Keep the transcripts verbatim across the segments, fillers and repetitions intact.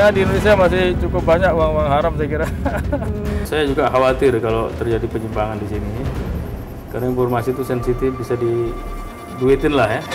Ya di Indonesia masih cukup banyak uang-uang haram saya kira. Saya juga khawatir kalau terjadi penyimpangan di sini. Karena informasi itu sensitif, bisa diduitin lah ya.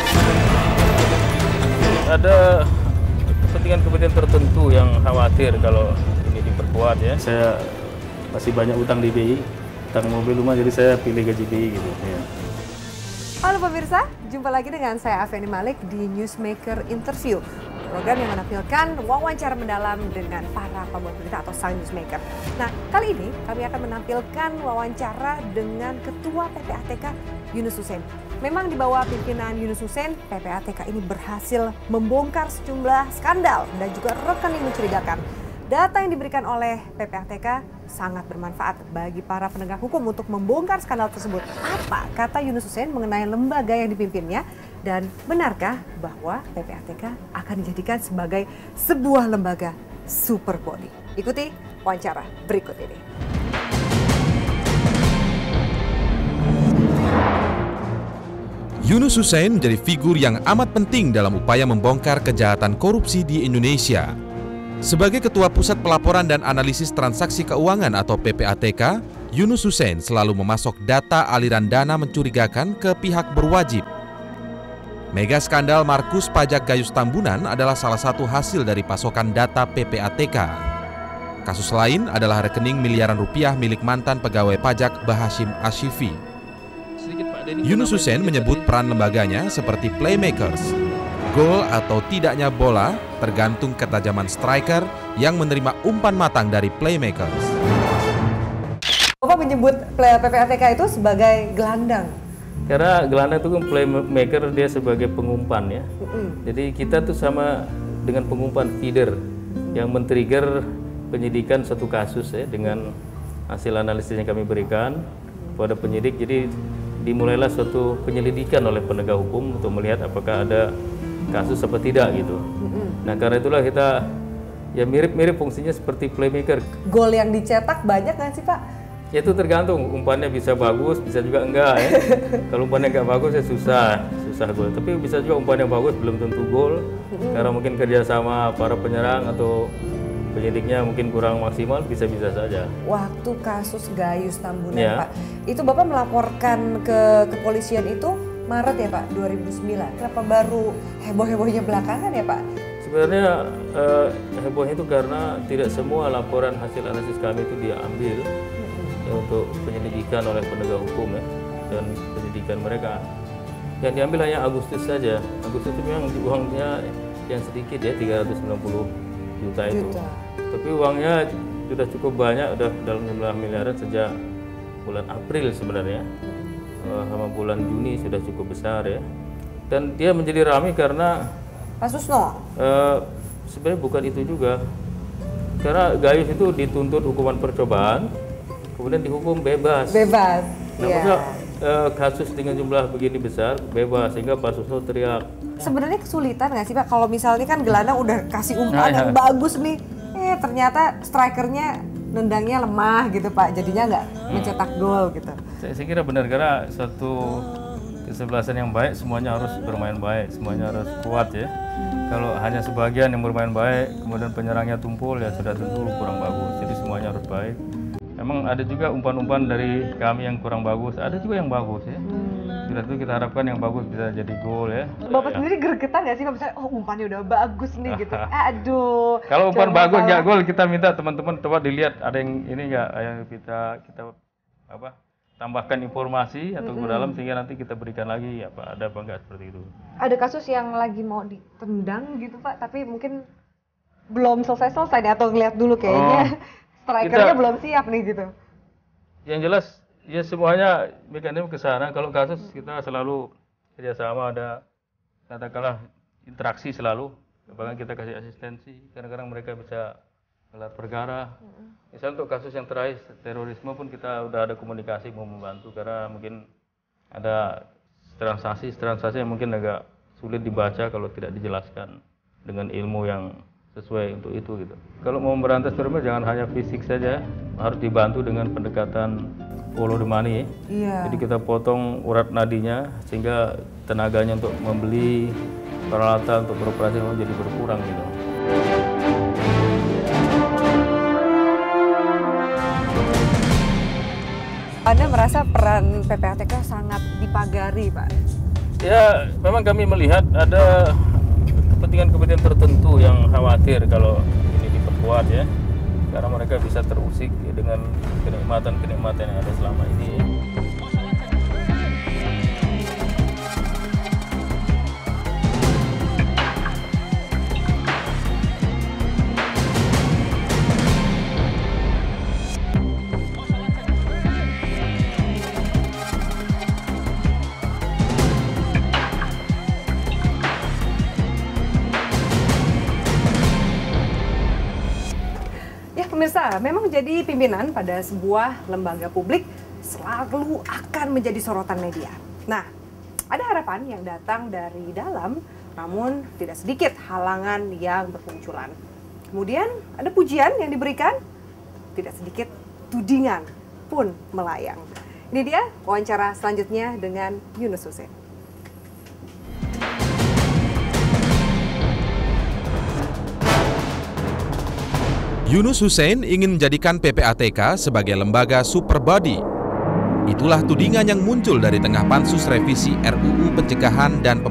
Ada kepentingan-kepentingan tertentu yang khawatir kalau ini diperkuat ya. Saya masih banyak utang di B I, utang mobil rumah, jadi saya pilih gaji B I gitu. Ya. Halo pemirsa, jumpa lagi dengan saya Afeni Malik di Newsmaker Interview. Program yang menampilkan wawancara mendalam dengan para pembuat berita atau sang newsmaker. Nah, kali ini kami akan menampilkan wawancara dengan Ketua P P A T K Yunus Hussein. Memang di bawah pimpinan Yunus Hussein, P P A T K ini berhasil membongkar sejumlah skandal dan juga rekening mencurigakan. Data yang diberikan oleh P P A T K sangat bermanfaat bagi para penegak hukum untuk membongkar skandal tersebut. Apa kata Yunus Hussein mengenai lembaga yang dipimpinnya? Dan benarkah bahwa P P A T K akan dijadikan sebagai sebuah lembaga super body? Ikuti wawancara berikut ini. Yunus Hussein menjadi figur yang amat penting dalam upaya membongkar kejahatan korupsi di Indonesia. Sebagai Ketua Pusat Pelaporan dan Analisis Transaksi Keuangan atau P P A T K, Yunus Hussein selalu memasok data aliran dana mencurigakan ke pihak berwajib. Mega skandal Markus Pajak Gayus Tambunan adalah salah satu hasil dari pasokan data P P A T K. Kasus lain adalah rekening miliaran rupiah milik mantan pegawai pajak Bahashim Ashifi. Yunus Hussein menyebut peran lembaganya seperti playmakers. Gol atau tidaknya bola tergantung ketajaman striker yang menerima umpan matang dari playmakers. Bapak menyebut P P A T K itu sebagai gelandang. Karena gelandang itu kan playmaker, dia sebagai pengumpan ya. Mm-hmm. Jadi kita tuh sama dengan pengumpan feeder yang men-trigger penyidikan satu kasus ya dengan hasil analisis yang kami berikan kepada penyidik. Jadi dimulailah suatu penyelidikan oleh penegak hukum untuk melihat apakah ada kasus apa tidak gitu. Mm-hmm. Nah karena itulah kita ya mirip-mirip fungsinya seperti playmaker. Gol yang dicetak banyak nggak sih Pak? Ya itu tergantung, umpannya bisa bagus, bisa juga enggak ya. Kalau umpannya enggak bagus ya susah, susah gol. Tapi bisa juga umpannya bagus, belum tentu gol. Mm-hmm. Karena mungkin kerjasama para penyerang atau penyidiknya mungkin kurang maksimal, bisa-bisa saja. Waktu kasus Gayus Tambunan ya. Pak, itu Bapak melaporkan ke kepolisian itu Maret ya Pak, dua ribu sembilan. Kenapa baru heboh-hebohnya belakangan ya Pak? Sebenarnya eh, hebohnya itu karena tidak semua laporan hasil analisis kami itu diambil ya, untuk penyelidikan oleh penegak hukum ya, dan penyidikan mereka. Yang diambil hanya Agustus saja. Agustus itu memang uangnya yang sedikit ya, tiga ratus sembilan puluh juta itu. Juta. Tapi uangnya sudah cukup banyak, udah dalam jumlah miliaran sejak bulan April sebenarnya. Sama bulan Juni sudah cukup besar ya. Dan dia menjadi ramai karena Pak Susno? Uh, sebenarnya bukan itu juga. Karena Gayus itu dituntut hukuman percobaan, kemudian dihukum bebas. Bebas. Nah, yeah. maksudnya uh, kasus dengan jumlah begini besar bebas, sehingga Pak Susno teriak. Sebenarnya kesulitan nggak sih Pak kalau misalnya kan gelandang udah kasih umpan nah, yang ya. bagus nih, eh ternyata strikernya nendangnya lemah gitu Pak, jadinya nggak hmm. mencetak gol gitu. Saya, saya kira benar, karena satu kesebelasan yang baik semuanya harus bermain baik, semuanya harus kuat ya. Kalau hanya sebagian yang bermain baik, kemudian penyerangnya tumpul ya sudah tentu kurang bagus. Jadi semuanya harus baik. Memang ada juga umpan-umpan dari kami yang kurang bagus, ada juga yang bagus ya. Sudah itu kita harapkan yang bagus bisa jadi gol ya. Bapak ya. sendiri gregetan nggak sih kalau misalnya oh umpannya udah bagus nih gitu. Aduh. Kalau umpan bagus nggak gol, kita minta teman-teman coba dilihat ada yang ini nggak, yang kita kita apa tambahkan informasi atau mm-hmm. ke dalam sehingga nanti kita berikan lagi apa ada apa enggak seperti itu. Ada kasus yang lagi mau ditendang gitu Pak, tapi mungkin belum selesai-selesai nih, atau ngeliat dulu kayaknya oh, strikernya kita, belum siap nih gitu. Yang jelas ya semuanya mekanisme ke sana. Kalau kasus kita selalu kerjasama, ada katakanlah interaksi selalu. Bahkan kita kasih asistensi, kadang-kadang mereka bisa gelar perkara. Misal untuk kasus yang terakhir terorisme pun kita udah ada komunikasi mau membantu, karena mungkin ada transaksi-transaksi yang mungkin agak sulit dibaca kalau tidak dijelaskan dengan ilmu yang sesuai untuk itu gitu. Kalau mau memberantas terorisme jangan hanya fisik saja, harus dibantu dengan pendekatan follow the money. Iya. Jadi kita potong urat nadinya sehingga tenaganya untuk membeli peralatan untuk beroperasi jadi berkurang gitu. Anda merasa peran P P A T K sangat dipagari, Pak? Ya, memang kami melihat ada kepentingan-kepentingan tertentu yang khawatir kalau ini diperkuat ya, karena mereka bisa terusik dengan kenikmatan-kenikmatan yang ada selama ini. Pemirsa, memang jadi pimpinan pada sebuah lembaga publik selalu akan menjadi sorotan media. Nah, ada harapan yang datang dari dalam, namun tidak sedikit halangan yang bermunculan. Kemudian ada pujian yang diberikan, tidak sedikit tudingan pun melayang. Ini dia wawancara selanjutnya dengan Yunus Hussein. Yunus Hussein ingin menjadikan P P A T K sebagai lembaga super body. Itulah tudingan yang muncul dari tengah pansus revisi R U U Pencegahan dan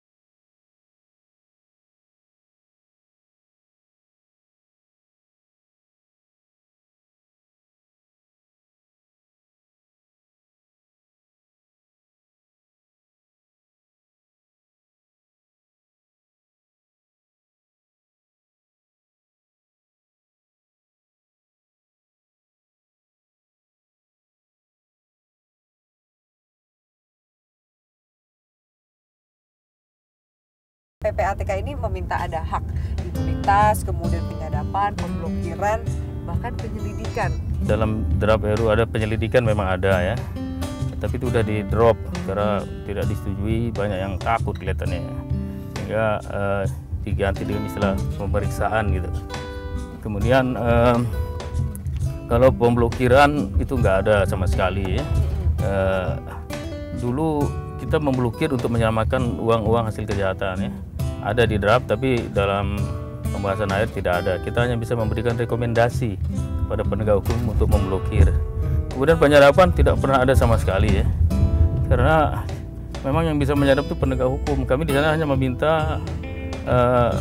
P P A T K ini meminta ada hak imunitas, kemudian penyadapan, pemblokiran, bahkan penyelidikan. Dalam draft R U U ada penyelidikan memang ada ya, tapi itu udah di drop karena tidak disetujui, banyak yang takut kelihatannya, sehingga eh, diganti dengan istilah pemeriksaan gitu. Kemudian eh, kalau pemblokiran itu nggak ada sama sekali ya. Eh, dulu kita memblokir untuk menyelamatkan uang-uang hasil kejahatan ya. Ada di draft tapi dalam pembahasan akhir tidak ada. Kita hanya bisa memberikan rekomendasi kepada penegak hukum untuk memblokir. Kemudian penyadapan tidak pernah ada sama sekali ya. Karena memang yang bisa menyadap itu penegak hukum. Kami di sana hanya meminta uh,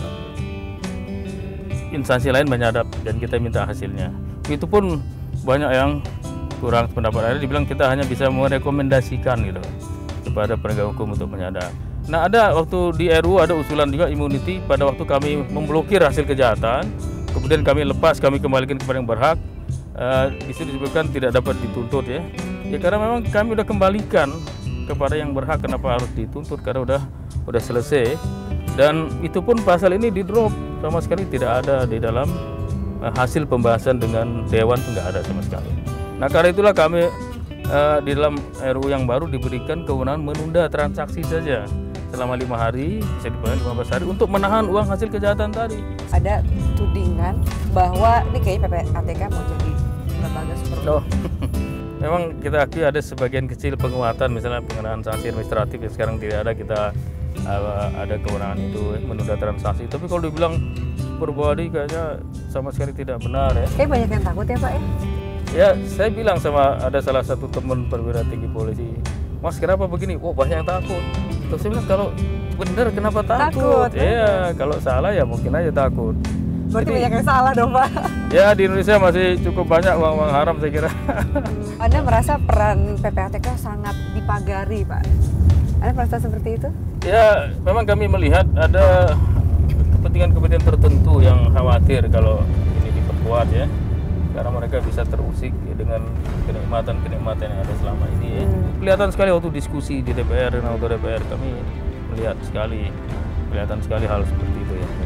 instansi lain menyadap dan kita minta hasilnya. Itu pun banyak yang kurang pendapat ada, dibilang kita hanya bisa merekomendasikan gitu kepada penegak hukum untuk menyadap. Nah, ada waktu di R U U ada usulan juga immunity pada waktu kami memblokir hasil kejahatan, kemudian kami lepas, kami kembalikan kepada yang berhak. Uh, di situ disebutkan tidak dapat dituntut ya. Ya karena memang kami udah kembalikan kepada yang berhak, kenapa harus dituntut, karena udah udah selesai. Dan itu pun pasal ini di drop, sama sekali tidak ada di dalam uh, hasil pembahasan dengan dewan, itu nggak ada sama sekali. Nah, karena itulah kami uh, di dalam R U U yang baru diberikan kewenangan menunda transaksi saja selama lima hari, bisa dipakai lima belas hari untuk menahan uang hasil kejahatan tadi. Ada tudingan bahwa ini kayaknya P P A T K mau jadi lembaga super body. Oh. Memang kita akui ada sebagian kecil penguatan, misalnya pengenaan sanksi administratif yang sekarang tidak ada, kita uh, ada kewenangan itu menunda transaksi. Tapi kalau dibilang super body kayaknya sama sekali tidak benar ya. Kayak banyak yang takut ya Pak ya? Ya, saya bilang sama ada salah satu teman perwira tinggi polisi, Mas kenapa begini? Oh banyak yang takut. Terus saya bilang kalau benar kenapa takut? Iya, kalau salah ya mungkin aja takut. Berarti Jadi, banyak yang salah dong Pak? Ya di Indonesia masih cukup banyak uang-uang haram saya kira. Anda merasa peran P P A T K sangat dipagari Pak? Anda merasa seperti itu? Ya memang kami melihat ada kepentingan-kepentingan tertentu yang khawatir kalau ini diperkuat ya. Karena mereka bisa terusik dengan kenikmatan-kenikmatan yang ada selama ini ya. Hmm. Kelihatan sekali waktu diskusi di D P R dan anggota D P R, kami melihat sekali, kelihatan sekali hal seperti itu ya.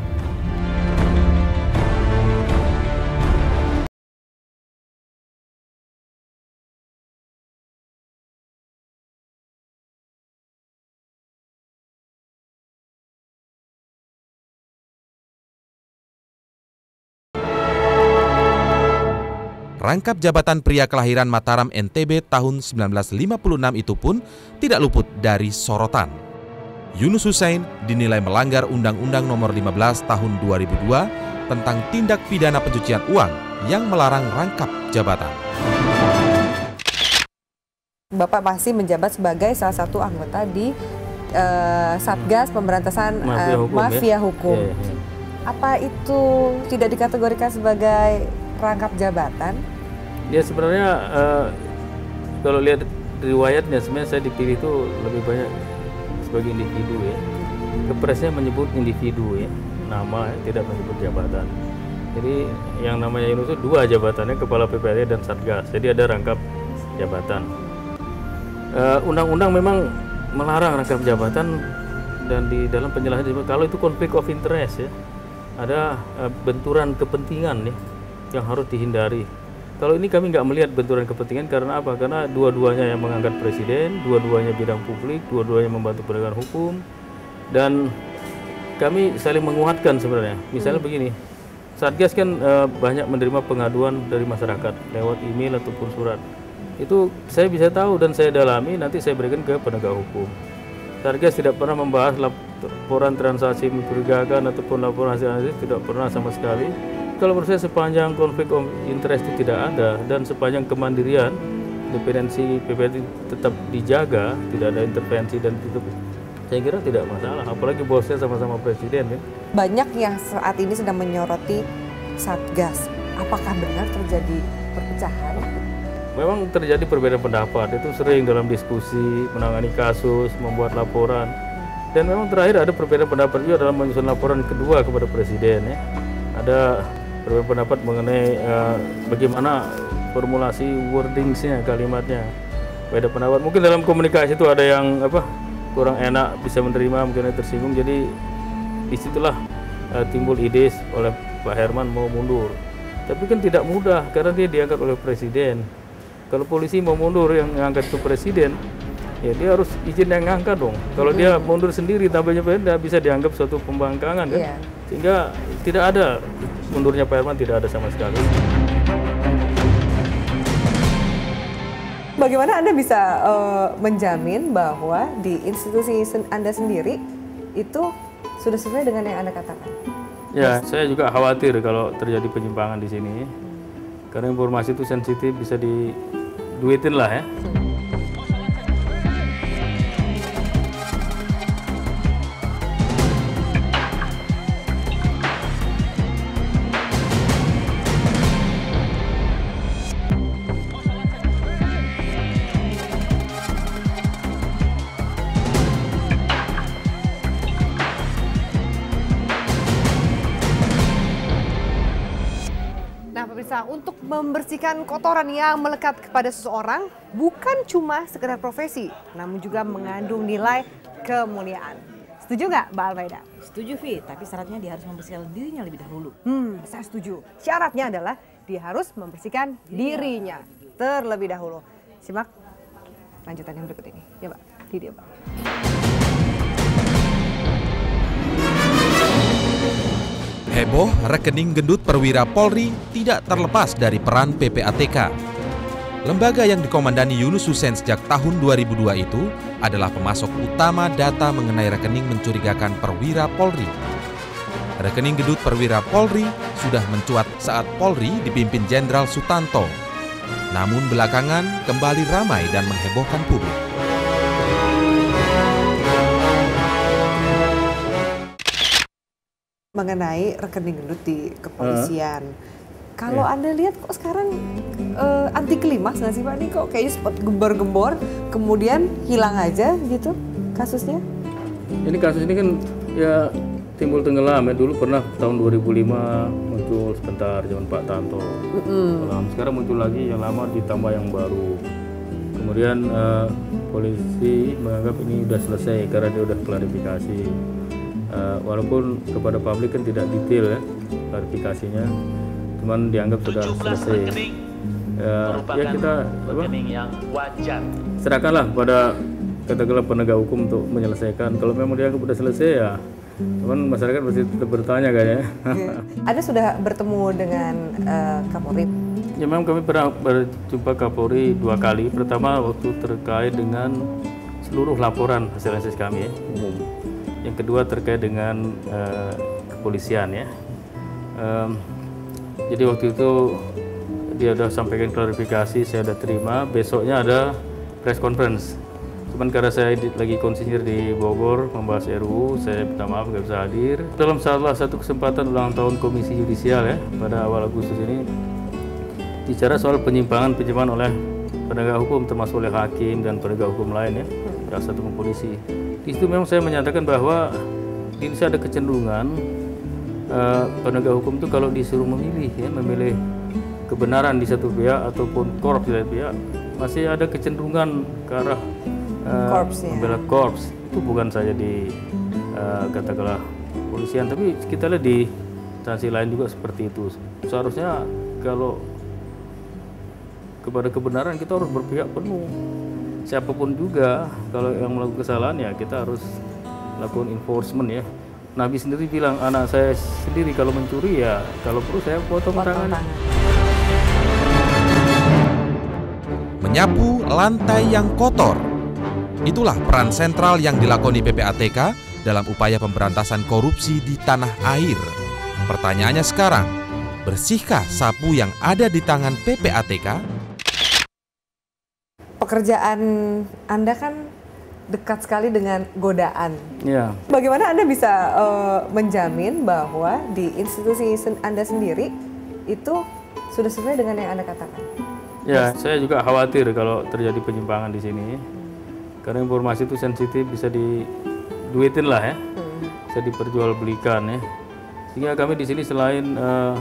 Rangkap jabatan pria kelahiran Mataram N T B tahun sembilan belas lima puluh enam itu pun tidak luput dari sorotan. Yunus Hussein dinilai melanggar Undang-Undang Nomor lima belas Tahun dua ribu dua tentang tindak pidana pencucian uang yang melarang rangkap jabatan. Bapak masih menjabat sebagai salah satu anggota di uh, Satgas Pemberantasan Mafia uh, Hukum. Mafia Ya? Hukum. Ya, ya. Apa itu tidak dikategorikan sebagai rangkap jabatan? Ya sebenarnya uh, kalau lihat riwayatnya sebenarnya saya dipilih itu lebih banyak sebagai individu ya. Kepresnya menyebut individu ya, nama ya, tidak menyebut jabatan. Jadi yang namanya Yunus itu dua jabatannya, Kepala P P A T dan Satgas. Jadi ada rangkap jabatan. Undang-undang uh, memang melarang rangkap jabatan dan di dalam penjelasan kalau itu konflik of interest ya, ada uh, benturan kepentingan nih yang harus dihindari. Kalau ini kami nggak melihat benturan kepentingan karena apa? Karena dua-duanya yang mengangkat presiden, dua-duanya bidang publik, dua-duanya membantu penegakan hukum, dan kami saling menguatkan sebenarnya. Misalnya hmm. begini. Satgas kan e, banyak menerima pengaduan dari masyarakat lewat email ataupun surat. Itu saya bisa tahu dan saya dalami, nanti saya berikan ke penegak hukum. Satgas tidak pernah membahas laporan transaksi mencurigakan ataupun laporan hasil analisis, tidak pernah sama sekali. Kalau menurut saya sepanjang konflik of interest itu tidak ada dan sepanjang kemandirian, independensi P P A T tetap dijaga, tidak ada intervensi dan tutup, saya kira tidak masalah. Apalagi bosnya sama-sama presiden kan. Banyak yang saat ini sedang menyoroti Satgas. Apakah benar terjadi perpecahan? Memang terjadi perbedaan pendapat, itu sering dalam diskusi, menangani kasus, membuat laporan. Dan memang terakhir ada perbedaan pendapat juga dalam menyusun laporan kedua kepada presiden ya. Ada perbedaan pendapat mengenai uh, bagaimana formulasi wordingsnya, kalimatnya. Beda pendapat. Mungkin dalam komunikasi itu ada yang apa kurang enak, bisa menerima, mungkin ada tersinggung. Jadi disitulah uh, timbul ide oleh Pak Herman mau mundur. Tapi kan tidak mudah karena dia diangkat oleh presiden. Kalau polisi mau mundur yang ngangkat itu presiden, ya dia harus izin yang ngangkat dong. Kalau hmm. dia mundur sendiri tampilnya presiden, bisa dianggap suatu pembangkangan kan. Yeah. Sehingga tidak ada mundurnya Pak Herman, tidak ada sama sekali. Bagaimana Anda bisa uh, menjamin bahwa di institusi sen Anda sendiri itu sudah sesuai dengan yang Anda katakan? Ya, Mas. Saya juga khawatir kalau terjadi penyimpangan di sini. Hmm. Karena informasi itu sensitif, bisa diduitin lah ya. Hmm. Untuk membersihkan kotoran yang melekat kepada seseorang bukan cuma sekedar profesi, namun juga mengandung nilai kemuliaan. Setuju nggak, Mbak Almaida? Setuju, Vi, tapi syaratnya dia harus membersihkan dirinya lebih dahulu. Hmm, saya setuju. Syaratnya adalah dia harus membersihkan dirinya, dirinya terlebih dahulu. Simak lanjutan yang berikut ini. Ya, Mbak. Di dia, Mbak. Heboh rekening gendut perwira Polri tidak terlepas dari peran P P A T K. Lembaga yang dikomandani Yunus Hussein sejak tahun dua ribu dua itu adalah pemasok utama data mengenai rekening mencurigakan perwira Polri. Rekening gendut perwira Polri sudah mencuat saat Polri dipimpin Jenderal Sutanto. Namun belakangan kembali ramai dan menghebohkan publik. Mengenai rekening gendut di kepolisian. Uh, Kalau yeah. Anda lihat kok sekarang uh, anti klimaks nggak sih Pak? Ini kok kayaknya sempat gembor-gembor, kemudian hilang aja gitu kasusnya? Ini kasus ini kan ya timbul tenggelam ya. Dulu pernah tahun dua ribu lima muncul sebentar zaman Pak Tanto. Mm-hmm. Sekarang muncul lagi yang lama ditambah yang baru. Kemudian uh, polisi menganggap ini sudah selesai karena dia sudah klarifikasi. Uh, walaupun kepada publik kan tidak detail ya klarifikasinya, cuman dianggap sudah selesai. Uh, ya kita apa, yang wajar. Serahkanlah pada katakanlah penegak hukum untuk menyelesaikan. Kalau memang dianggap sudah selesai ya, cuman masyarakat masih tetap bertanya kayaknya. Anda sudah bertemu dengan uh, Kapolri? Ya memang kami pernah berjumpa Kapolri dua kali. Pertama waktu terkait dengan seluruh laporan hasil analisis kami ya, umum. Yang kedua terkait dengan uh, kepolisian ya. Um, jadi waktu itu dia sudah sampaikan klarifikasi, saya sudah terima. Besoknya ada press conference. Cuman karena saya di, lagi konsinyir di Bogor membahas R U U, saya minta maaf nggak bisa hadir. Dalam salah satu kesempatan ulang tahun Komisi Yudisial ya, pada awal Agustus ini, bicara soal penyimpangan-penyimpangan oleh penegak hukum, termasuk oleh hakim dan penegak hukum lain ya, jaksa atau polisi. Di situ memang saya menyatakan bahwa di Indonesia ada kecenderungan uh, penegak hukum itu kalau disuruh memilih ya, memilih kebenaran di satu pihak ataupun korps di lain pihak, masih ada kecenderungan ke arah Uh, Korps, ya. membela korps. Itu bukan saja di uh, katakanlah polisian, tapi kita lihat di instansi lain juga seperti itu. Seharusnya kalau kepada kebenaran kita harus berpihak penuh. Siapapun juga kalau yang melakukan kesalahan ya kita harus lakukan enforcement ya. Nabi sendiri bilang, anak saya sendiri kalau mencuri ya kalau perlu saya potong tangannya. Menyapu lantai yang kotor. Itulah peran sentral yang dilakoni P P A T K dalam upaya pemberantasan korupsi di tanah air. Pertanyaannya sekarang, bersihkah sapu yang ada di tangan P P A T K? Pekerjaan Anda kan dekat sekali dengan godaan. Ya. Bagaimana Anda bisa uh, menjamin bahwa di institusi sen- Anda sendiri itu sudah sesuai dengan yang Anda katakan? Ya, saya juga khawatir kalau terjadi penyimpangan di sini. Karena informasi itu sensitif, bisa diduitin lah ya, hmm. bisa diperjualbelikan ya. Sehingga kami di sini selain uh,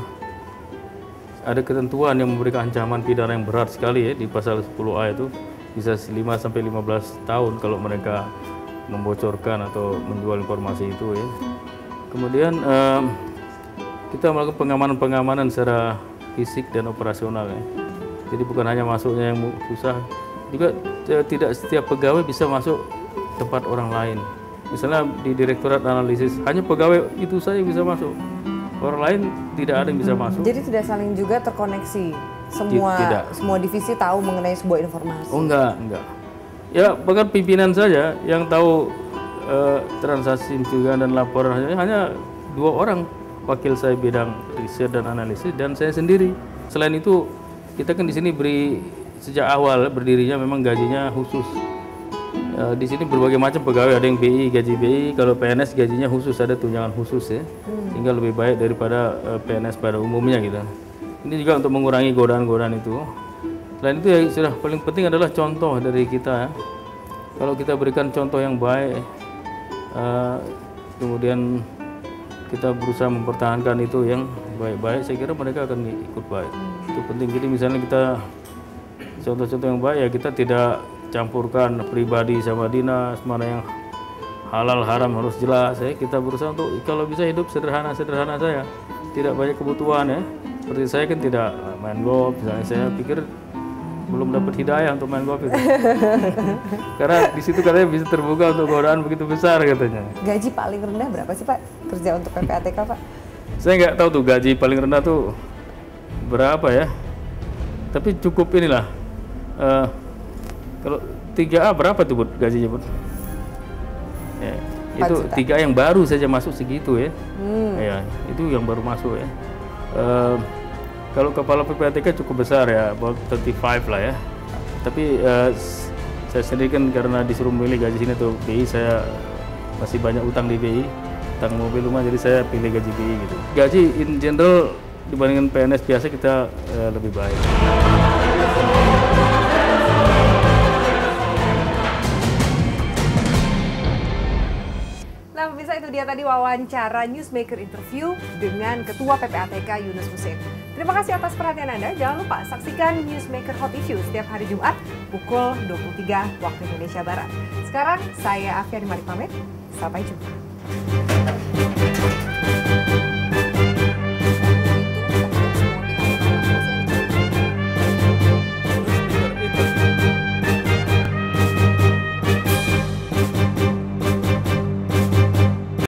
ada ketentuan yang memberikan ancaman pidana yang berat sekali ya di pasal sepuluh A itu bisa lima sampai lima belas tahun kalau mereka membocorkan atau menjual informasi itu ya. Kemudian uh, kita melakukan pengamanan-pengamanan secara fisik dan operasional ya. Jadi bukan hanya masuknya yang susah, juga tidak setiap pegawai bisa masuk tempat orang lain. Misalnya di Direktorat Analisis, hanya pegawai itu saja bisa masuk. Orang lain tidak ada yang bisa masuk. Jadi tidak saling juga terkoneksi. Semua Tidak. semua divisi tahu mengenai sebuah informasi. Oh enggak, enggak. Ya bahkan pimpinan saja yang tahu eh, transaksi pencegahan dan laporan hanya, hanya dua orang. Wakil saya bidang riset dan analisis dan saya sendiri. Selain itu kita kan di sini beri sejak awal berdirinya memang gajinya khusus. E, di sini berbagai macam pegawai, ada yang B I, gaji B I, kalau P N S gajinya khusus, ada tunjangan khusus ya, hmm. sehingga lebih baik daripada e, P N S pada umumnya gitu. Ini juga untuk mengurangi godaan-godaan itu. Selain itu yang sudah paling penting adalah contoh dari kita ya. Kalau kita berikan contoh yang baik, e, kemudian kita berusaha mempertahankan itu yang baik-baik, saya kira mereka akan ikut baik. Hmm. Itu penting. Jadi misalnya kita contoh-contoh yang baik ya, kita tidak campurkan pribadi sama dinas, mana yang halal haram harus jelas ya. Kita berusaha untuk kalau bisa hidup sederhana-sederhana saya, tidak banyak kebutuhan ya. Seperti saya kan tidak main golf, misalnya saya pikir belum dapat hidayah untuk main golf itu. Karena di situ katanya bisa terbuka untuk godaan begitu besar katanya. Gaji paling rendah berapa sih Pak kerja untuk P P A T K Pak? Saya nggak tahu tuh gaji paling rendah tuh berapa ya. Tapi cukup inilah. Uh, kalau tiga A berapa tuh Bud gajinya Bud? Ya, itu tiga A yang baru saja masuk segitu ya. Hmm. Ya, itu yang baru masuk ya. Uh, kalau kepala P P A T K cukup besar ya, about tiga puluh lima lah ya. Tapi uh, saya sendiri kan karena disuruh memilih gaji sini tuh B I, saya masih banyak utang di B I, utang mobil rumah, jadi saya pilih gaji B I gitu. Gaji in general dibandingkan P N S biasa kita uh, lebih baik. Nah pemirsa, itu dia tadi wawancara Newsmaker interview dengan Ketua P P A T K Yunus Hussein. Terima kasih atas perhatian Anda. Jangan lupa saksikan Newsmaker Hot Issue setiap hari Jumat pukul dua puluh tiga waktu Indonesia Barat. Sekarang saya Afiani Malik pamit. Sampai jumpa.